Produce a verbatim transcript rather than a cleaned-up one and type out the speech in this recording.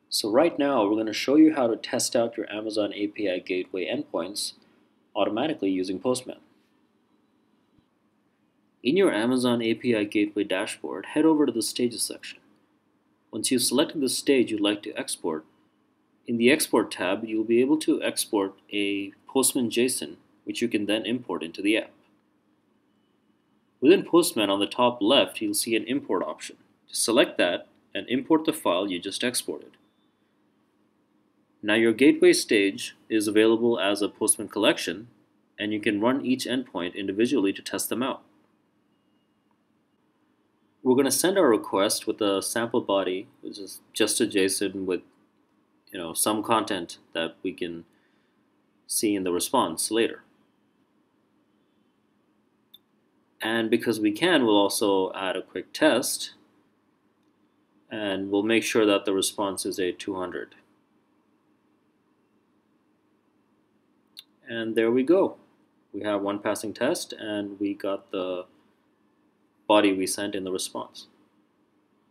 So right now we're going to show you how to test out your Amazon A P I Gateway endpoints automatically using Postman. In your Amazon A P I Gateway dashboard, head over to the Stages section. Once you've selected the stage you'd like to export, in the Export tab you'll be able to export a Postman JSON which you can then import into the app. Within Postman on the top left you'll see an import option. Just select that and import the file you just exported. Now your gateway stage is available as a Postman collection, and you can run each endpoint individually to test them out. We're going to send our request with a sample body, which is just a JSON with you know, some content that we can see in the response later. And because we can, we'll also add a quick test, and we'll make sure that the response is a two hundred. And there we go. We have one passing test and we got the body we sent in the response.